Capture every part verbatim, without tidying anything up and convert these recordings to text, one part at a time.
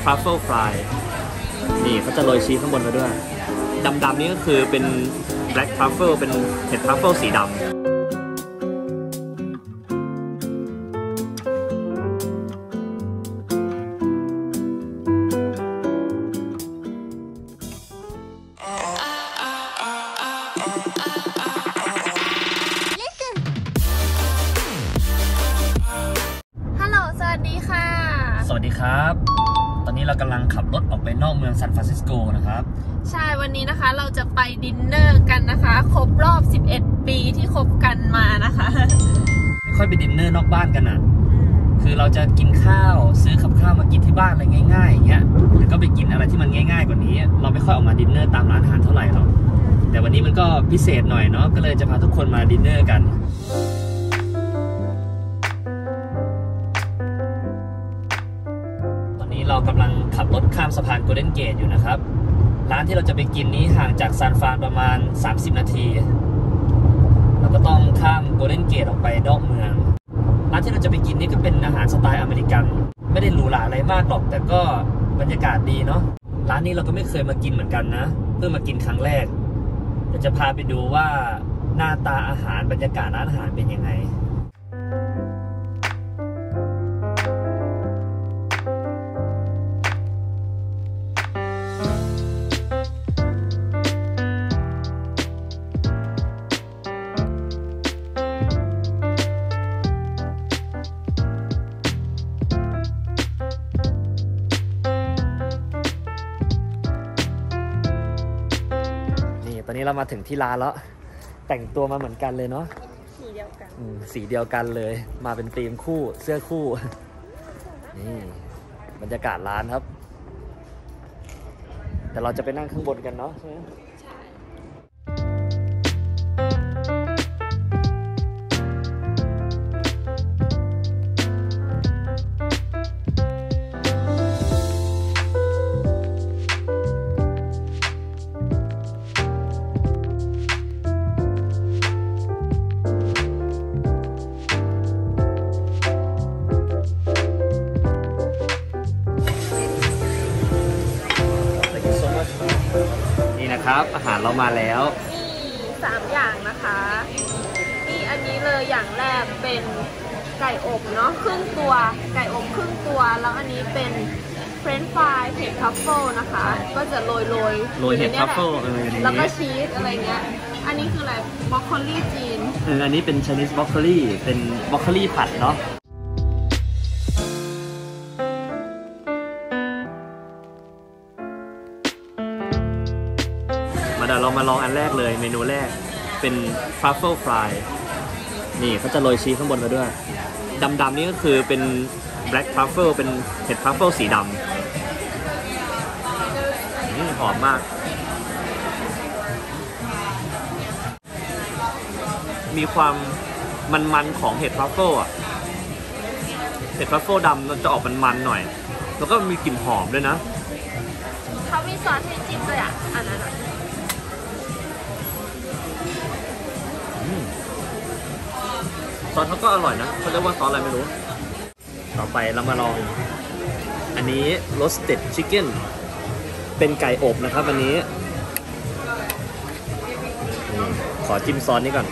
truffle fry นี่เขาจะโรยชีสข้างบนไปด้วยดำๆนี่ก็คือเป็น black truffle เป็นเห็ด truffle สีดำสวัสดีครับตอนนี้เรากำลังขับรถออกไปนอกเมืองซานฟรานซิสโกนะครับใช่วันนี้นะคะเราจะไปดินเนอร์กันนะคะครบรอบสิบเอ็ดปีที่คบกันมานะคะไม่ค่อยไปดินเนอร์นอกบ้านกันอ่ะคือเราจะกินข้าวซื้อกับข้าวมากินที่บ้านอะไรง่ายๆอย่างเงี้ยหรือก็ไปกินอะไรที่มันง่ายๆกว่านี้เราไม่ค่อยออกมาดินเนอร์ตามร้านอาหารเท่าไหร่หรอกแต่วันนี้มันก็พิเศษหน่อยเนาะก็เลยจะพาทุกคนมาดินเนอร์กันเรากำลังขับรถข้ามสะพานโกลเด้นเกตอยู่นะครับร้านที่เราจะไปกินนี้ห่างจากซานฟรานประมาณสามสิบนาทีเราก็ต้องข้ามโกลเด้นเกตออกไปนอกเมืองร้านที่เราจะไปกินนี่ก็เป็นอาหารสไตล์อเมริกันไม่ได้หรูหราอะไรมากหรอกแต่ก็บรรยากาศดีเนาะร้านนี้เราก็ไม่เคยมากินเหมือนกันนะเพิ่งมากินครั้งแรกเดี๋ยวจะพาไปดูว่าหน้าตาอาหารบรรยากาศร้านอาหารเป็นยังไงตอนนี้เรามาถึงที่ร้านแล้วแต่งตัวมาเหมือนกันเลยเนาะสีเดียวกันสีเดียวกันเลยมาเป็นธีมคู่เสื้อคู่นี่บรรยากาศร้านครับแต่เราจะไปนั่งข้างบนกันเนาะใช่ไหมครับอาหารเรามาแล้วมีสามอย่างนะคะมีอันนี้เลยอย่างแรกเป็นไก่อบเนาะครึ่งตัวไก่อบครึ่งตัวแล้วอันนี้เป็นเฟรนช์ฟรายเห็ดทรัฟเฟิลนะคะก็จะโรยโรยโรยเห็ดทรัฟเฟิลแล้วก็ชีสอะไรเงี้ยอันนี้คืออะไรบรอกโคลีจีนเอออันนี้เป็นไชนีสบรอกโคลีเป็นบรอกโคลีผัดเนาะเดี๋ยวเรามาลองอันแรกเลยเมนูแรกเป็น truffle fry นี่เขาจะโรยชีสข้างบนมาด้วยดำๆนี่ก็คือเป็น black truffle เป็นเห็ด truffle สีดำหอมมากมีความมันๆของเห็ด truffle อ่ะเห็ด truffle ดำมันจะออกมันๆหน่อยแล้วก็มีกลิ่นหอมด้วยนะเขามีซอสให้จิ้มด้วยอ่ะอันนั้นซอสเขาก็อร่อยนะเขาเรียกว่าซอสอะไรไม่รู้ต่อไปเรามาลองอันนี้ roasted chicken เป็นไก่อบนะครับอันนี้ขอจิ้มซอสนี้ก่อน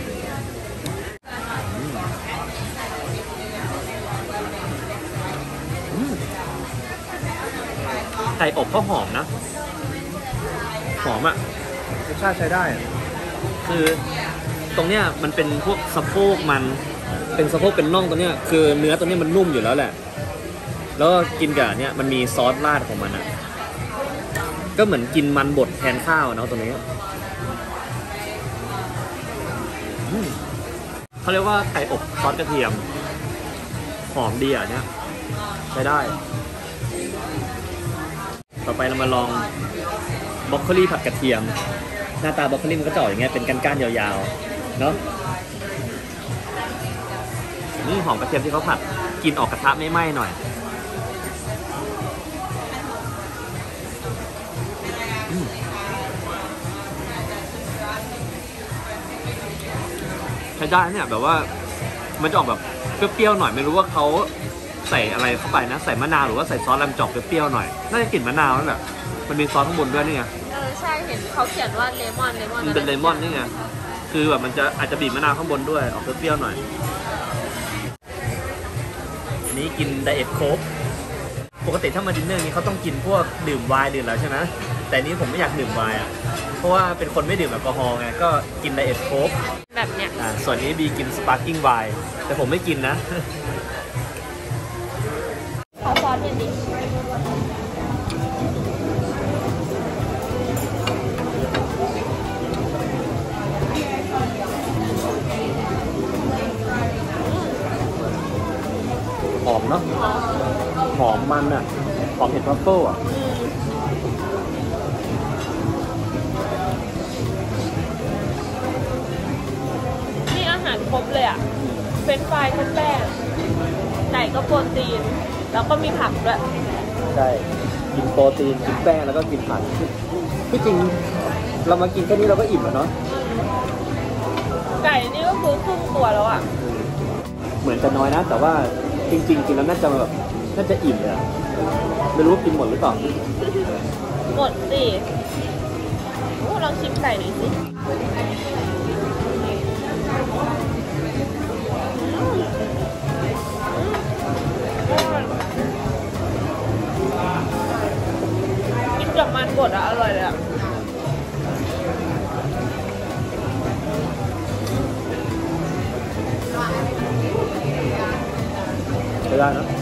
ไก่อบก็หอมนะหอมอ่ะรสชาติใช้ได้คือตรงเนี้ยมันเป็นพวกสะโพกมันเป็นสะโพกเป็นน่องตัวเนี้ยคือเนื้อตัวเนี้ยมันนุ่มอยู่แล้วแหละแล้วก็กินกับเนี้ยมันมีซอสราดของมันอ่ะก็เหมือนกินมันบดแทนข้าวเนาะตัวนี้เขาเรียกว่าไก่อบซอสกระเทียมหอมดีอ่ะเนี้ยใช้ได้ต่อไปเรามาลองบรอกโคลีผัดกระเทียมหน้าตาบรอกโคลีมันก็จะออกอย่างเงี้ยเป็นก้านๆยาวๆเนาะนี่หอมกระเทียมที่เขาผัดกินออกกระทะไม่ไหม้หน่อยใช้ได้เนี่ยแบบว่ามันจะออกแบบเปรี้ยวๆหน่อยไม่รู้ว่าเขาใส่ส่อะไรเข้าไปนะใส่มะนาวหรือว่าใส่ซอสแลมจอกเปรี้ยวๆหน่อยน่าจะกลิ่นมะนาวนั่นแหละมันมีซอสข้างบนด้วยนี่ไงเออใช่เห็นเขาเขียนว่าเลมอนเลมอนมันเป็นเลมอนนี่ไงคือแบบมันจะอาจจะบีบมะนาวข้างบนด้วยออกเปรี้ยวๆหน่อยอันนี้กินไดเอทโค้กปกติถ้ามาดินเนอร์นี้เขาต้องกินพวกดื่มไวน์ดื่มแล้วใช่ไหมแต่นี้ผมไม่อยากดื่มไวน์อ่ะเพราะว่าเป็นคนไม่ดื่มแอลกอฮอล์ไงก็กินไดเอทโค้กแบบเนี้ยอ่าส่วนนี้บีกินสปาร์กิ้งไวน์แต่ผมไม่กินนะขอซอสเป็นดิหอมเนาะหอมมันอ่ะหอมเห็ดทรัฟเฟิลอ่ะนี่อาหารครบเลยอ่ะเฟรนช์ฟรายก็แป้งไก่ก็โปรตีนแล้วก็มีผักด้วยใช่กินโปรตีนกินแป้งแล้วก็กินผักที่จริงเรามากินแค่นี้เราก็อิ่มแล้วเนาะไก่นี่ก็คือครึ่งตัวแล้วอ่ะเหมือนจะน้อยนะแต่ว่าจริงๆกินแล้วน่าจะแบบน่าจะอิ่มเลยไม่รู้กินหมดหรือเปล่าหมดสิโอ้ลองชิมไก่หน่อยสิกินกับมันบดอะอร่อยเลยอะไม่ได้นะ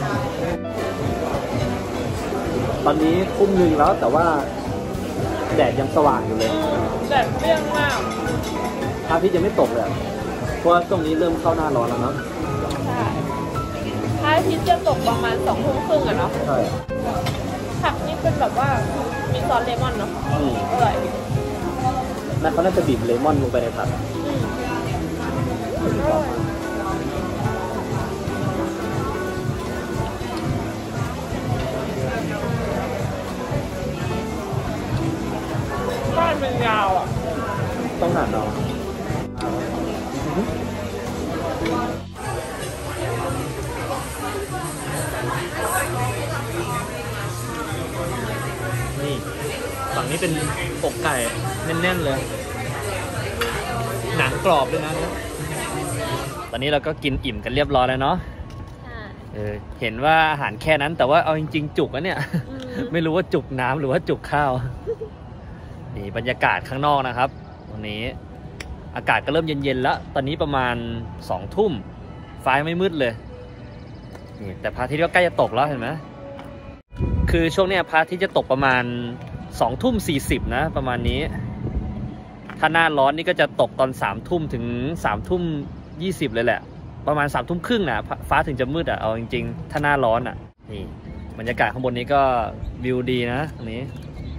ตอนนี้ทุ่มหนึ่งแล้วแต่ว่าแดดยังสว่างอยู่เลยแดดเปรี้ยงมากพระอาทิตย์ยังไม่ตกเลยเพราะว่าตรงนี้เริ่มเข้าหน้าร้อนแล้วเนาะใช่พระอาทิตย์จะตกประมาณสองทุ่มครึ่งอะเนาะใช่ผักนี่เป็นแบบว่ามีซอสเลมอนเนาะอร่อยนั่นเขาน่าจะบีบเลมอนลงไปในผักก้านเป็นยาวอ่ะต้องหั่นเอานี่ฝั่งนี้เป็นอกไก่แน่นๆเลยหนังกรอบด้วยนะตอนนี้เราก็กินอิ่มกันเรียบร้อยแล้วเนาะเออเห็นว่าอาหารแค่นั้นแต่ว่าเอาจริงๆจุกอะเนี่ยไม่รู้ว่าจุกน้ำหรือว่าจุกข้าวนี่บรรยากาศข้างนอกนะครับตรงนี้อากาศก็เริ่มเย็นๆแล้วตอนนี้ประมาณสองทุ่มฟ้าไม่มืดเลยนี่แต่พระอาทิตย์ก็ใกล้จะตกแล้วเห็นไหมคือช่วงนี้พระอาทิตย์จะตกประมาณสองทุ่มสี่สิบนะประมาณนี้ถ้าหน้าร้อนนี่ก็จะตกตอนสามทุ่มถึงสามทุ่มยี่สิบเลยแหละประมาณสามทุ่มครึ่งนะฟ้าถึงจะมืดอ่ะเอาจริงๆถ้าหน้าร้อนอ่ะนี่บรรยากาศข้างบนนี้ก็วิวดีนะตรงนี้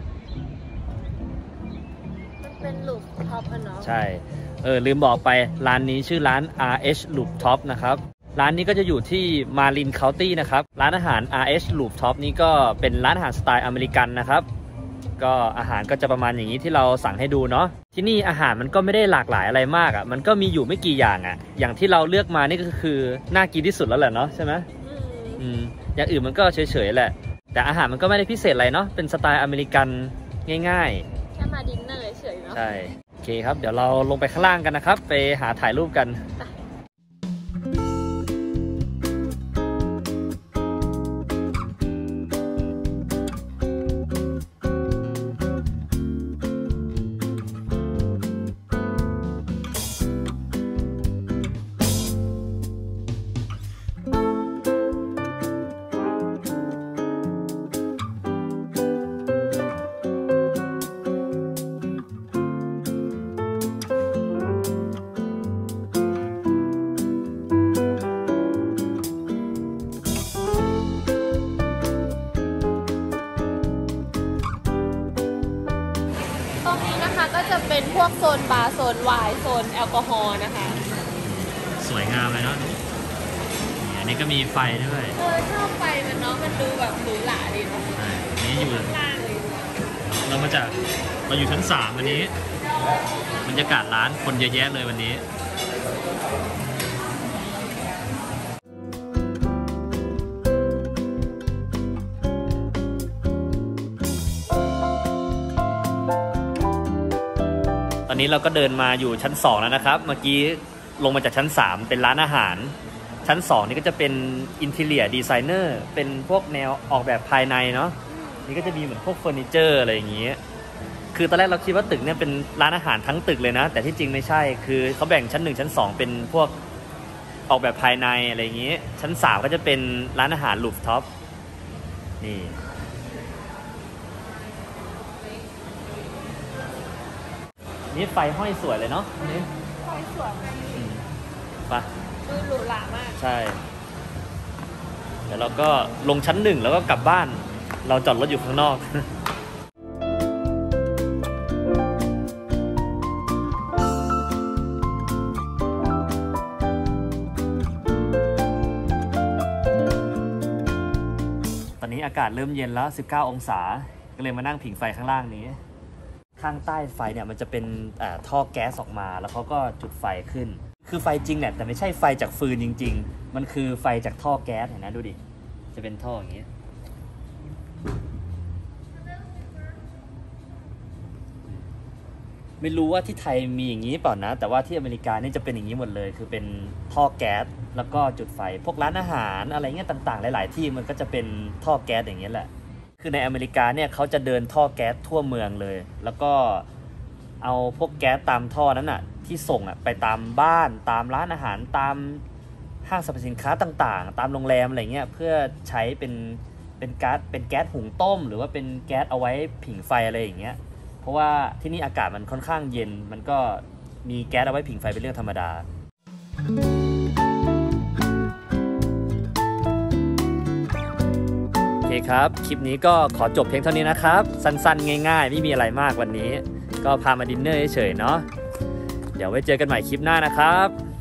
เป็นลูปท็อปเนาะใช่เออลืมบอกไปร้านนี้ชื่อร้าน อาร์ เอช Rooftop นะครับร้านนี้ก็จะอยู่ที่มารินเคานตี้นะครับร้านอาหาร อาร์ เอช Rooftop นี้ก็เป็นร้านอาหารสไตล์อเมริกันนะครับก็อาหารก็จะประมาณอย่างนี้ที่เราสั่งให้ดูเนาะที่นี่อาหารมันก็ไม่ได้หลากหลายอะไรมากอ่ะมันก็มีอยู่ไม่กี่อย่างอ่ะอย่างที่เราเลือกมานี่ก็คือน่ากินที่สุดแล้วแหละเนาะใช่ไหมอืมอย่างอื่นมันก็เฉยๆแหละแต่อาหารมันก็ไม่ได้พิเศษอะไรเนาะเป็นสไตล์อเมริกันง่ายๆแค่มาดินเนอร์เฉยๆเนาะใช่โอเคครับเดี๋ยวเราลงไปข้างล่างกันนะครับไปหาถ่ายรูปกันก็จะเป็นพวกโซนบาร์โซนไวน์โซนแอลกอฮอล์นะคะสวยงามเลยเนาะอันนี้ก็มีไฟด้วยเออชอบไฟมันเนาะมันดูแบบหรูหราดีเนาะนี่อยู่ล่างเลยเรามาจากเราอยู่ชั้นสามวันนี้บรรยากาศร้านคนเยอะแยะเลยวันนี้อนนี้เราก็เดินมาอยู่ชั้นสองแล้วนะครับเมื่อกี้ลงมาจากชั้นสามเป็นร้านอาหารชั้นสองนี่ก็จะเป็นอินทีเรียดีไซเนอร์เป็นพวกแนวออกแบบภายในเนาะนี่ก็จะมีเหมือนพวกเฟอร์นิเจอร์อะไรอย่างเงี้ยคือตอนแรกเราคิดว่าตึกเนี่ยเป็นร้านอาหารทั้งตึกเลยนะแต่ที่จริงไม่ใช่คือเขาแบ่งชั้นหนึ่งชั้นสองเป็นพวกออกแบบภายในอะไรอย่างงี้ชั้นสามก็จะเป็นร้านอาหารรูฟท็อปนี่นี่ไฟห้อยสวยเลยเนาะนี่ไฟสวยไปดูหรูหรามากใช่เดี๋ยวเราก็ลงชั้นหนึ่งแล้วก็กลับบ้านเราจอดรถอยู่ข้างนอก ตอนนี้อากาศเริ่มเย็นแล้วสิบเก้าองศาก็เลยมานั่งผิงไฟข้างล่างนี้ข้างใต้ไฟเนี่ยมันจะเป็นท่อแก๊สออกมาแล้วเขาก็จุดไฟขึ้นคือไฟจริงแหละแต่ไม่ใช่ไฟจากฟืนจริงๆมันคือไฟจากท่อแก๊สเห็นนะดูดิจะเป็นท่ออย่างนี้ไม่รู้ว่าที่ไทยมีอย่างนี้เปล่านะแต่ว่าที่อเมริกานี่จะเป็นอย่างนี้หมดเลยคือเป็นท่อแก๊สแล้วก็จุดไฟพวกร้านอาหารอะไรเงี้ยต่างๆหลายๆที่มันก็จะเป็นท่อแก๊สอย่างนี้แหละคือในอเมริกาเนี่ยเขาจะเดินท่อแก๊สทั่วเมืองเลยแล้วก็เอาพวกแก๊สตามท่อนั้นอ่ะที่ส่งอ่ะไปตามบ้านตามร้านอาหารตามห้างสรรพสินค้าต่างๆตามโรงแรมอะไรเงี้ยเพื่อใช้เป็นเป็นก๊าซเป็นแก๊สหุงต้มหรือว่าเป็นแก๊สเอาไว้ผิงไฟอะไรอย่างเงี้ยเพราะว่าที่นี่อากาศมันค่อนข้างเย็นมันก็มีแก๊สเอาไว้ผิงไฟเป็นเรื่องธรรมดาโอเคครับคลิปนี้ก็ขอจบเพียงเท่านี้นะครับสั้นๆง่ายๆไม่มีอะไรมากวันนี้ก็พามาดินเนอร์เฉยๆเนาะเดี๋ยวไว้เจอกันใหม่คลิปหน้านะครับ